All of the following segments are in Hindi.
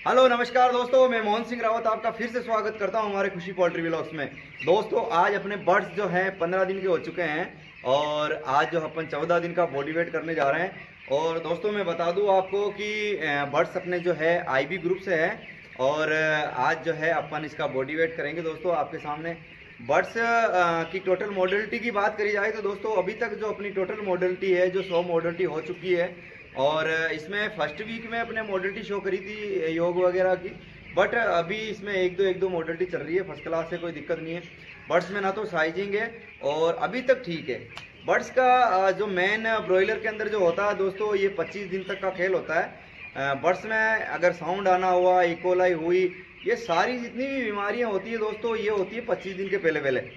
हेलो नमस्कार दोस्तों, मैं मोहन सिंह रावत आपका फिर से स्वागत करता हूं हमारे खुशी पोल्ट्री व्लॉग्स में। दोस्तों आज अपने बर्ड्स जो हैं 15 दिन के हो चुके हैं और आज जो अपन 14 दिन का बॉडी वेट करने जा रहे हैं। और दोस्तों मैं बता दूं आपको कि बर्ड्स अपने जो है आईबी ग्रुप से है और आज जो है अपन इसका बॉडी वेट करेंगे। दोस्तों आपके सामने बर्ड्स की टोटल मॉडलिटी की बात करी जाए तो दोस्तों अभी तक जो अपनी टोटल मॉडलिटी है जो 100 मॉडलिटी हो चुकी है और इसमें फर्स्ट वीक में अपने मॉडलिटी शो करी थी योग वगैरह की, बट अभी इसमें एक दो मॉडलिटी चल रही है। फर्स्ट क्लास से कोई दिक्कत नहीं है। बर्ड्स में ना तो साइजिंग है और अभी तक ठीक है। बर्ड्स का जो मेन ब्रॉयलर के अंदर जो होता है दोस्तों ये 25 दिन तक का खेल होता है। बर्ड्स में अगर साउंड आना हुआ, इकोलाई हुई, ये सारी जितनी भी बीमारियां होती है दोस्तों ये होती है 25 दिन के पहले पहले।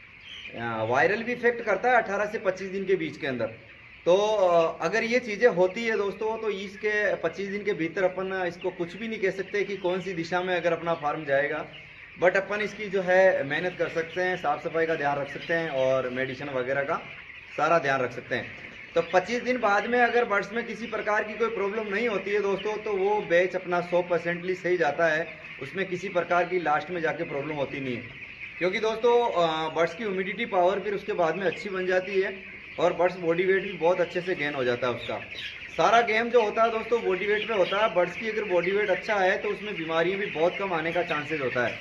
वायरल भी इफेक्ट करता है 18 से 25 दिन के बीच के अंदर। तो अगर ये चीज़ें होती है दोस्तों तो इसके 25 दिन के भीतर अपन इसको कुछ भी नहीं कह सकते कि कौन सी दिशा में अगर अपना फार्म जाएगा, बट अपन इसकी जो है मेहनत कर सकते हैं, साफ़ सफाई का ध्यान रख सकते हैं और मेडिसिन वगैरह का सारा ध्यान रख सकते हैं। तो 25 दिन बाद में अगर बर्ड्स में किसी प्रकार की कोई प्रॉब्लम नहीं होती है दोस्तों तो वो बैच अपना 100% सही जाता है। उसमें किसी प्रकार की लास्ट में जाके प्रॉब्लम होती नहीं है, क्योंकि दोस्तों बर्ड्स की ह्यूमिडिटी पावर फिर उसके बाद में अच्छी बन जाती है और बर्ड्स बॉडी वेट भी बहुत अच्छे से गेन हो जाता है। उसका सारा गेम जो होता है दोस्तों बॉडी वेट पे होता है। बर्ड्स की अगर बॉडी वेट अच्छा है तो उसमें बीमारियां भी बहुत कम आने का चांसेस होता है।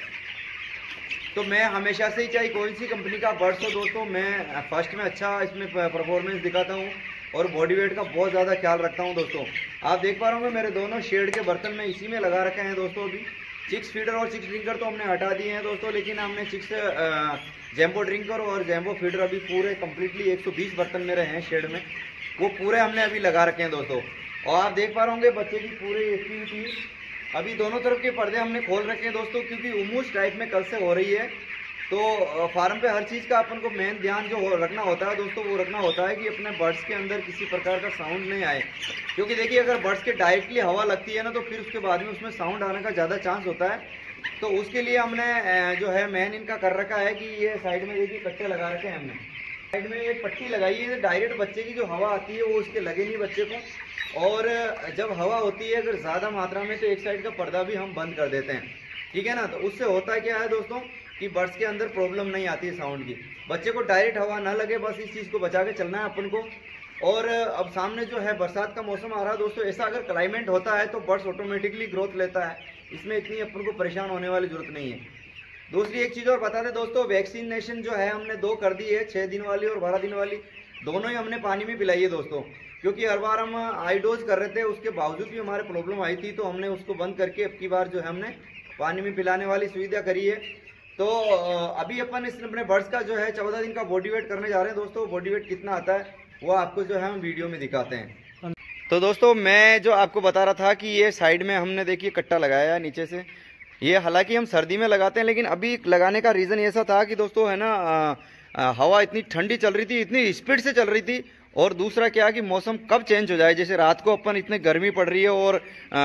तो मैं हमेशा से ही चाहे कोई सी कंपनी का बर्ड्स हो दोस्तों, मैं फर्स्ट में अच्छा इसमें परफॉर्मेंस दिखाता हूँ और बॉडी वेट का बहुत ज़्यादा ख्याल रखता हूँ। दोस्तों आप देख पा रहे होंगे मेरे दोनों शेड के बर्तन में इसी में लगा रखे हैं दोस्तों। अभी चिक्स फीडर और चिक्स ड्रिंकर तो हमने हटा दिए हैं दोस्तों, लेकिन हमने चिक्स जैम्बो ड्रिंकर और जैम्बो फीडर अभी पूरे कम्प्लीटली 120 बर्तन मेरे हैं शेड में, वो पूरे हमने अभी लगा रखे हैं दोस्तों। और आप देख पा रहे होंगे बच्चे की पूरी एक्टिविटी, अभी दोनों तरफ के पर्दे हमने खोल रखे हैं दोस्तों, क्योंकि उमूस टाइप में कल से हो रही है। तो फार्म पे हर चीज़ का अपन को मेन ध्यान जो रखना होता है दोस्तों वो रखना होता है कि अपने बर्ड्स के अंदर किसी प्रकार का साउंड नहीं आए। क्योंकि देखिए अगर बर्ड्स के डायरेक्टली हवा लगती है ना तो फिर उसके बाद में उसमें साउंड आने का ज़्यादा चांस होता है। तो उसके लिए हमने जो है मेन इनका कर रखा है कि ये साइड में देखिए कट्टे लगा रखे हैं हमने, साइड में एक पट्टी लगाई है। डायरेक्ट बच्चे की जो हवा आती है वो उसके लगे नहीं बच्चे को। और जब हवा होती है अगर ज़्यादा मात्रा में तो एक साइड का पर्दा भी हम बंद कर देते हैं, ठीक है ना। तो उससे होता क्या है दोस्तों कि बर्ड्स के अंदर प्रॉब्लम नहीं आती है साउंड की। बच्चे को डायरेक्ट हवा ना लगे, बस इस चीज़ को बचा के चलना है अपन को। और अब सामने जो है बरसात का मौसम आ रहा है दोस्तों, ऐसा अगर क्लाइमेट होता है तो बर्ड्स ऑटोमेटिकली ग्रोथ लेता है, इसमें इतनी अपन को परेशान होने वाली जरूरत नहीं है। दूसरी एक चीज़ और बता दें दोस्तों, वैक्सीनेशन जो है हमने 2 कर दी है, 6 दिन वाली और 12 दिन वाली, दोनों ही हमने पानी में पिलाई है दोस्तों। क्योंकि हर बार हम आई डोज कर रहे थे, उसके बावजूद भी हमारे प्रॉब्लम आई थी, तो हमने उसको बंद करके अब की बार जो है हमने पानी में पिलाने वाली सुविधा करी है। तो अभी अपन इस अपने बर्ड्स का जो है 14 दिन का बॉडी वेट करने जा रहे हैं दोस्तों। बॉडी वेट कितना आता है वो आपको जो है हम वीडियो में दिखाते हैं। तो दोस्तों मैं जो आपको बता रहा था कि ये साइड में हमने देखिए कट्टा लगाया है नीचे से। ये हालांकि हम सर्दी में लगाते हैं, लेकिन अभी लगाने का रीज़न ऐसा था कि दोस्तों है ना हवा इतनी ठंडी चल रही थी, इतनी स्पीड से चल रही थी। और दूसरा क्या कि मौसम कब चेंज हो जाए, जैसे रात को अपन इतने गर्मी पड़ रही है और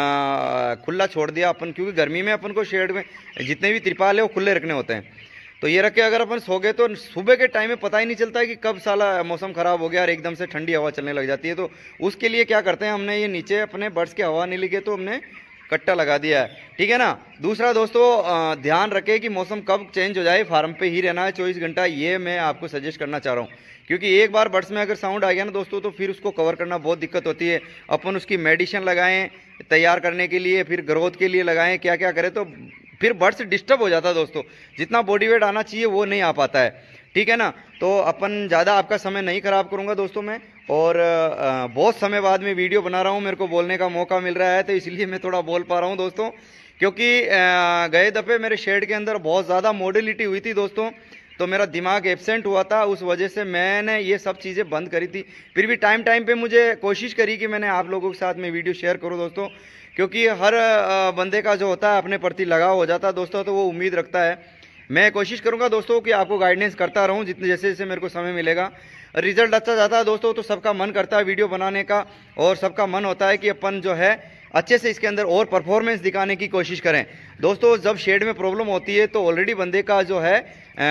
खुला छोड़ दिया अपन, क्योंकि गर्मी में अपन को शेड में जितने भी त्रिपाल है वो खुले रखने होते हैं। तो ये रख के अगर अपन सो गए तो सुबह के टाइम में पता ही नहीं चलता है कि कब साला मौसम ख़राब हो गया और एकदम से ठंडी हवा चलने लग जाती है। तो उसके लिए क्या करते हैं हमने, ये नीचे अपने बर्ड्स की हवा नहीं लगे तो हमने कट्टा लगा दिया है, ठीक है ना। दूसरा दोस्तों ध्यान रखें कि मौसम कब चेंज हो जाए, फार्म पे ही रहना है 24 घंटा, ये मैं आपको सजेस्ट करना चाह रहा हूँ। क्योंकि एक बार बर्ड्स में अगर साउंड आ गया ना दोस्तों तो फिर उसको कवर करना बहुत दिक्कत होती है। अपन उसकी मेडिसिन लगाएं तैयार करने के लिए, फिर ग्रोथ के लिए लगाएं, क्या क्या करें, तो फिर बर्ड्स डिस्टर्ब हो जाता है दोस्तों। जितना बॉडी वेट आना चाहिए वो नहीं आ पाता है, ठीक है ना। तो अपन ज़्यादा आपका समय नहीं खराब करूँगा दोस्तों मैं, और बहुत समय बाद में वीडियो बना रहा हूँ, मेरे को बोलने का मौका मिल रहा है तो इसलिए मैं थोड़ा बोल पा रहा हूँ दोस्तों। क्योंकि गए दफ़े मेरे शेड के अंदर बहुत ज़्यादा मॉडलिटी हुई थी दोस्तों, तो मेरा दिमाग एब्सेंट हुआ था, उस वजह से मैंने ये सब चीज़ें बंद करी थी। फिर भी टाइम टाइम पे मुझे कोशिश करी कि मैंने आप लोगों के साथ में वीडियो शेयर करूं दोस्तों, क्योंकि हर बंदे का जो होता है अपने प्रति लगाव हो जाता है दोस्तों, तो वो उम्मीद रखता है। मैं कोशिश करूंगा दोस्तों कि आपको गाइडेंस करता रहूं जितने जैसे जैसे मेरे को समय मिलेगा। रिजल्ट अच्छा जाता है दोस्तों तो सबका मन करता है वीडियो बनाने का, और सबका मन होता है कि अपन जो है अच्छे से इसके अंदर और परफॉर्मेंस दिखाने की कोशिश करें दोस्तों। जब शेड में प्रॉब्लम होती है तो ऑलरेडी बंदे का जो है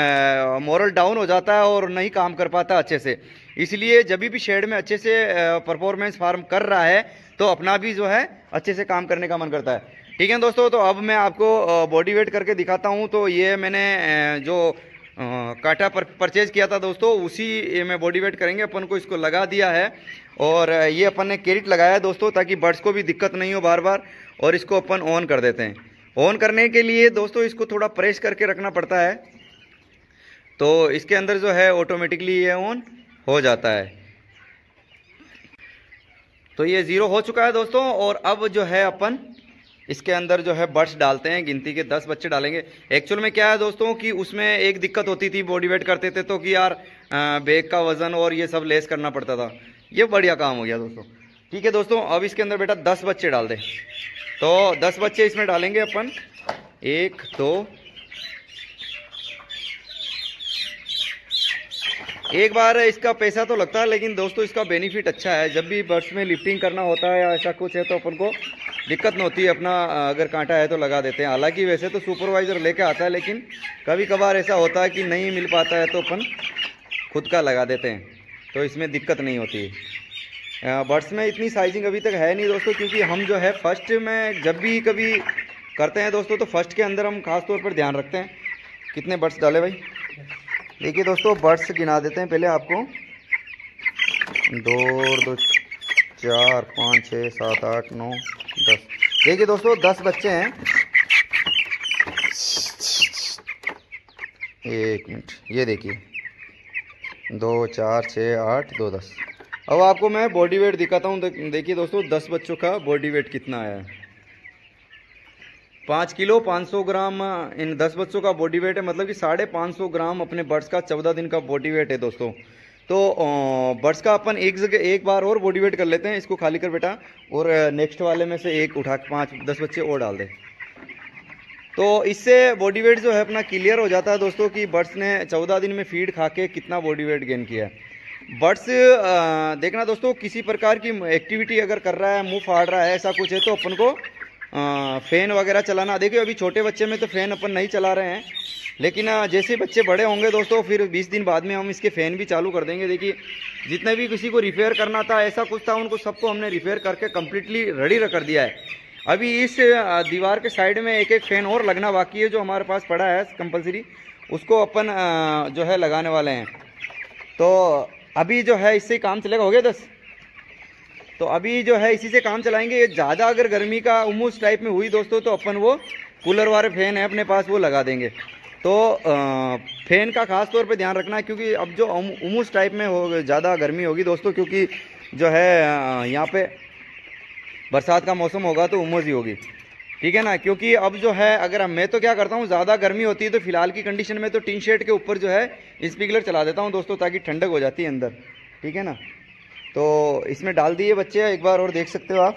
मोरल डाउन हो जाता है और नहीं काम कर पाता अच्छे से। इसलिए जब भी शेड में अच्छे से परफॉर्मेंस फार्म कर रहा है तो अपना भी जो है अच्छे से काम करने का मन करता है। ठीक है दोस्तों, तो अब मैं आपको बॉडी वेट करके दिखाता हूँ। तो ये मैंने जो कांटा परचेज किया था दोस्तों, उसी में बॉडी वेट करेंगे। अपन को इसको लगा दिया है और ये अपन ने कैरेट लगाया है दोस्तों, ताकि बर्ड्स को भी दिक्कत नहीं हो बार बार। और इसको अपन ऑन कर देते हैं। ऑन करने के लिए दोस्तों इसको थोड़ा प्रेस करके रखना पड़ता है, तो इसके अंदर जो है ऑटोमेटिकली ये ऑन हो जाता है। तो ये 0 हो चुका है दोस्तों। और अब जो है अपन इसके अंदर जो है बर्ड्स डालते हैं, गिनती के 10 बच्चे डालेंगे। एक्चुअल में क्या है दोस्तों कि उसमें एक दिक्कत होती थी, बॉडी वेट करते थे तो कि यार बैग का वजन और ये सब लेस करना पड़ता था। ये बढ़िया काम हो गया दोस्तों। ठीक है दोस्तों, अब इसके अंदर बेटा 10 बच्चे डाल दें। तो 10 बच्चे इसमें डालेंगे अपन। 1 2, एक बार इसका पैसा तो लगता है, लेकिन दोस्तों इसका बेनिफिट अच्छा है। जब भी बर्ड्स में लिफ्टिंग करना होता है या ऐसा कुछ है तो अपन को दिक्कत नहीं होती है। अपना अगर कांटा है तो लगा देते हैं। हालांकि वैसे तो सुपरवाइज़र लेके आता है, लेकिन कभी कभार ऐसा होता है कि नहीं मिल पाता है तो अपन खुद का लगा देते हैं, तो इसमें दिक्कत नहीं होती है। बर्ड्स में इतनी साइजिंग अभी तक है नहीं दोस्तों, क्योंकि हम जो है फर्स्ट में जब भी कभी करते हैं दोस्तों, तो फर्स्ट के अंदर हम खास तौर पर ध्यान रखते हैं। कितने बर्ड्स डाले भाई? देखिए दोस्तों, बर्ड्स गिना देते हैं पहले आपको। 2 2 4 5 6 7 8 9 10। देखिए दोस्तों 10 बच्चे हैं। 1 मिनट, ये देखिए 2 4 6 8 2 10। अब आपको मैं बॉडी वेट दिखाता हूँ। देखिए दोस्तों 10 बच्चों का बॉडी वेट कितना आया है। 5 किलो 500 ग्राम इन 10 बच्चों का बॉडी वेट है, मतलब कि 550 ग्राम अपने बर्ड्स का 14 दिन का बॉडी वेट है दोस्तों। तो बर्ड्स का अपन एक जगह एक बार और बॉडी वेट कर लेते हैं। इसको खाली कर बेटा, और नेक्स्ट वाले में से एक उठा के 5-10 बच्चे और डाल दे। तो इससे बॉडी वेट जो है अपना क्लियर हो जाता है दोस्तों कि बर्ड्स ने 14 दिन में फीड खा के कितना बॉडी वेट गेन किया है। बर्ड्स देखना दोस्तों, किसी प्रकार की एक्टिविटी अगर कर रहा है, मुंह फाड़ रहा है, ऐसा कुछ है तो अपन को फ़ैन वगैरह चलाना। देखिए अभी छोटे बच्चे में तो फ़ैन अपन नहीं चला रहे हैं, लेकिन जैसे बच्चे बड़े होंगे दोस्तों, फिर 20 दिन बाद में हम इसके फ़ैन भी चालू कर देंगे। देखिए जितने भी किसी को रिपेयर करना था, ऐसा कुछ था, उनको सबको हमने रिपेयर करके कम्प्लीटली रेडी कर दिया है। अभी इस दीवार के साइड में एक फ़ैन और लगना बाकी है, जो हमारे पास पड़ा है कंपलसरी, उसको अपन जो है लगाने वाले हैं। तो अभी जो है इससे काम चलेगा। हो गया 10। तो अभी जो है इसी से काम चलाएंगे। ये ज़्यादा अगर गर्मी का उमूस टाइप में हुई दोस्तों, तो अपन वो कूलर वाले फ़ैन है अपने पास, वो लगा देंगे। तो फ़ैन का खास तौर पे ध्यान रखना है, क्योंकि अब जो उमूस टाइप में हो ज़्यादा गर्मी होगी दोस्तों, क्योंकि जो है यहाँ पे बरसात का मौसम होगा तो उमस ही होगी। ठीक है ना, क्योंकि अब जो है अगर मैं तो क्या करता हूँ, ज़्यादा गर्मी होती है तो फिलहाल की कंडीशन में तो टीन शेड के ऊपर जो है स्पीकर चला देता हूँ दोस्तों, ताकि ठंडक हो जाती है अंदर। ठीक है ना, तो इसमें डाल दिए बच्चे, एक बार और देख सकते हो आप।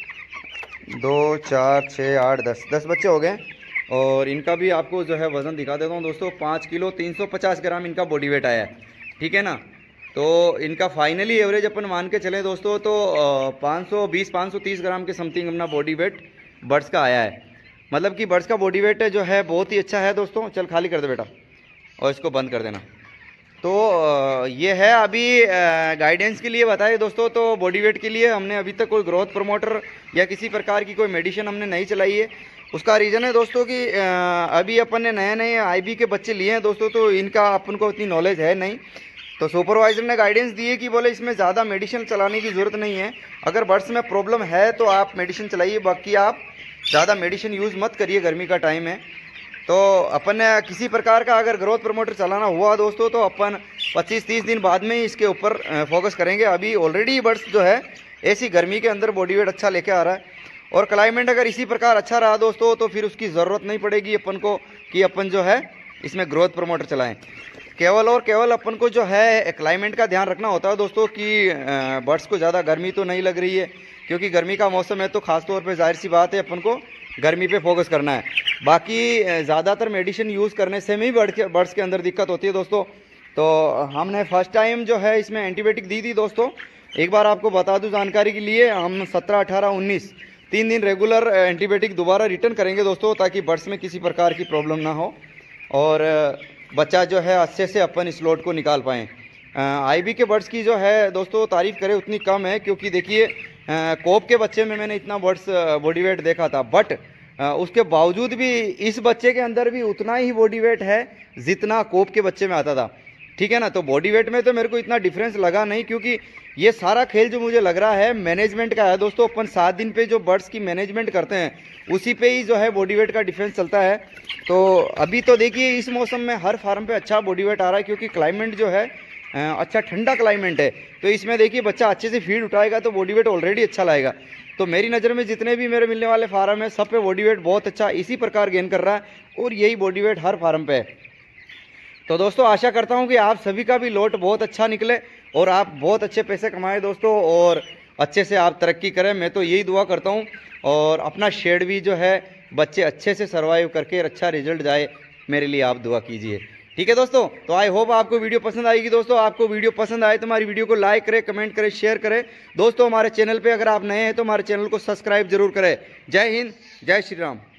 2 4 6 8 10 बच्चे हो गए। और इनका भी आपको जो है वज़न दिखा देता हूँ दोस्तों। 5 किलो 350 ग्राम इनका बॉडी वेट आया है। ठीक है ना, तो इनका फाइनली एवरेज अपन मान के चलें दोस्तों, तो 520-530 ग्राम के समथिंग अपना बॉडी वेट बर्ड्स का आया है। मतलब कि बर्ड्स का बॉडी वेट जो है बहुत ही अच्छा है दोस्तों। चल खाली कर दे बेटा, और इसको बंद कर देना। तो ये है अभी गाइडेंस के लिए बताए दोस्तों। तो बॉडी वेट के लिए हमने अभी तक कोई ग्रोथ प्रमोटर या किसी प्रकार की कोई मेडिसिन हमने नहीं चलाई है। उसका रीज़न है दोस्तों कि अभी अपन ने नए नए आईबी के बच्चे लिए हैं दोस्तों, तो इनका अपन को उतनी नॉलेज है नहीं। तो सुपरवाइज़र ने गाइडेंस दी है कि बोले इसमें ज़्यादा मेडिसिन चलाने की ज़रूरत नहीं है। अगर बर्ड्स में प्रॉब्लम है तो आप मेडिसिन चलाइए, बाकी आप ज़्यादा मेडिसिन यूज़ मत करिए, गर्मी का टाइम है। तो अपन ने किसी प्रकार का अगर ग्रोथ प्रमोटर चलाना हुआ दोस्तों, तो अपन 25-30 दिन बाद में ही इसके ऊपर फोकस करेंगे। अभी ऑलरेडी बर्ड्स जो है ऐसी गर्मी के अंदर बॉडी वेट अच्छा लेके आ रहा है, और क्लाइमेट अगर इसी प्रकार अच्छा रहा दोस्तों, तो फिर उसकी ज़रूरत नहीं पड़ेगी अपन को कि अपन जो है इसमें ग्रोथ प्रमोटर चलाएँ। केवल और केवल अपन को जो है क्लाइमेट का ध्यान रखना होता है दोस्तों कि बर्ड्स को ज़्यादा गर्मी तो नहीं लग रही है, क्योंकि गर्मी का मौसम है, तो ख़ास तौर पे जाहिर सी बात है अपन को गर्मी पे फोकस करना है। बाकी ज़्यादातर मेडिसिन यूज़ करने से ही बर्ड्स के अंदर दिक्कत होती है दोस्तों। तो हमने फर्स्ट टाइम जो है इसमें एंटीबायोटिक दी थी दोस्तों। एक बार आपको बता दूं जानकारी के लिए, हम 17, 18, 19 3 दिन रेगुलर एंटीबायोटिक दोबारा रिटर्न करेंगे दोस्तों, ताकि बर्ड्स में किसी प्रकार की प्रॉब्लम ना हो और बच्चा जो है अच्छे से अपन इस लोड को निकाल पाएँ। आईबी के बर्ड्स की जो है दोस्तों तारीफ़ करें उतनी कम है, क्योंकि देखिए कोप के बच्चे में मैंने इतना बर्ड्स बॉडी वेट देखा था, बट उसके बावजूद भी इस बच्चे के अंदर भी उतना ही बॉडी वेट है जितना कोप के बच्चे में आता था, ठीक है ना। तो बॉडी वेट में तो मेरे को इतना डिफरेंस लगा नहीं, क्योंकि ये सारा खेल जो मुझे लग रहा है मैनेजमेंट का है दोस्तों। अपन 7 दिन पे जो बर्ड्स की मैनेजमेंट करते हैं उसी पे ही जो है बॉडी वेट का डिफरेंस चलता है। तो अभी तो देखिए इस मौसम में हर फार्म पे अच्छा बॉडी वेट आ रहा है, क्योंकि क्लाइमेट जो है अच्छा ठंडा क्लाइमेट है। तो इसमें देखिए बच्चा अच्छे से फीड उठाएगा तो बॉडी वेट ऑलरेडी अच्छा लाएगा। तो मेरी नज़र में जितने भी मेरे मिलने वाले फार्म है सब पे बॉडी वेट बहुत अच्छा इसी प्रकार गेन कर रहा है, और यही बॉडी वेट हर फार्म पे है। तो दोस्तों आशा करता हूँ कि आप सभी का भी लॉट बहुत अच्छा निकले और आप बहुत अच्छे पैसे कमाएं दोस्तों, और अच्छे से आप तरक्की करें। मैं तो यही दुआ करता हूँ, और अपना शेड भी जो है बच्चे अच्छे से सर्वाइव करके अच्छा रिजल्ट जाए, मेरे लिए आप दुआ कीजिए, ठीक है दोस्तों। तो आई होप आपको वीडियो पसंद आएगी दोस्तों। आपको वीडियो पसंद आए तो हमारी वीडियो को लाइक करें, कमेंट करें, शेयर करें दोस्तों। हमारे चैनल पे अगर आप नए हैं तो हमारे चैनल को सब्सक्राइब जरूर करें। जय हिंद, जय श्री राम।